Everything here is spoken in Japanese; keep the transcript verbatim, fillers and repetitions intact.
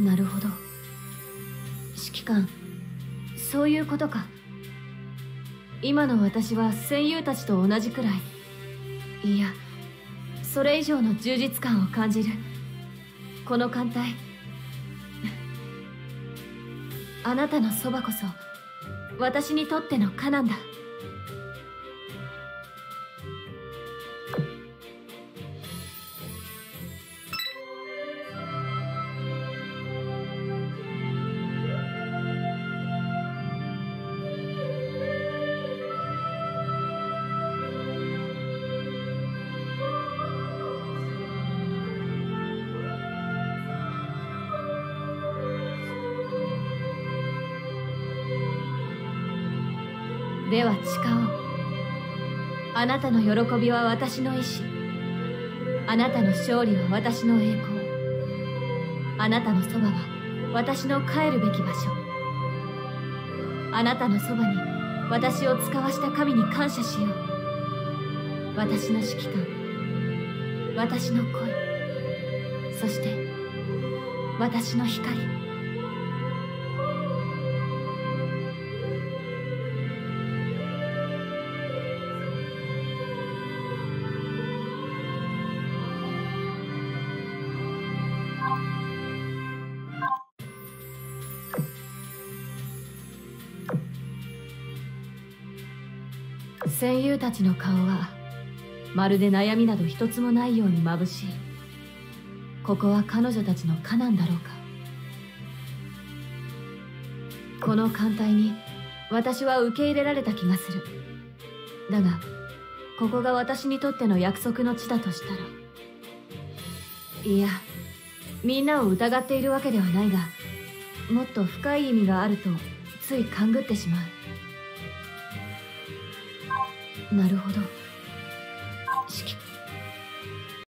なるほど。指揮官、そういうことか。今の私は戦友たちと同じくらい、いやそれ以上の充実感を感じる。この艦隊、あなたのそばこそ私にとってのカナンだ。では誓おう。あなたの喜びは私の意志、あなたの勝利は私の栄光、あなたのそばは私の帰るべき場所、あなたのそばに私を使わした神に感謝しよう。私の指揮官、私の恋、そして私の光。戦友たちの顔はまるで悩みなど一つもないように眩しい。ここは彼女たちのカナンだろうか。この艦隊に私は受け入れられた気がする。だがここが私にとっての約束の地だとしたら、いやみんなを疑っているわけではないが、もっと深い意味があるとつい勘ぐってしまう。なるほど。